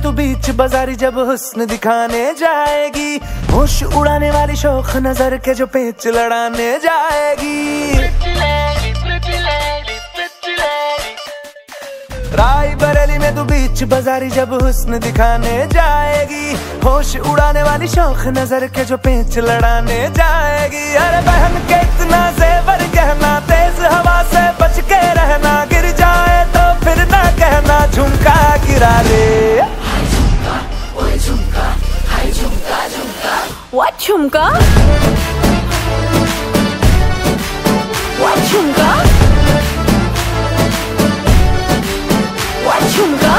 तू बीच बाजारी जब हुस्न दिखाने जाएगी, होश उड़ाने वाली शौक नजर के जो पेच लड़ाने जाएगी। राय बरेली में तू बीच बाजारी जब हुस्न दिखाने जाएगी, होश उड़ाने वाली शौक नजर के जो पेच लड़ाने जाएगी। अरे बहन के इतना जेवर गहना, तेज हवा से बच के रहना, गिर जाए तो फिर ना कहना झुमका गिरा रे। What झुमका? What झुमका? What झुमका?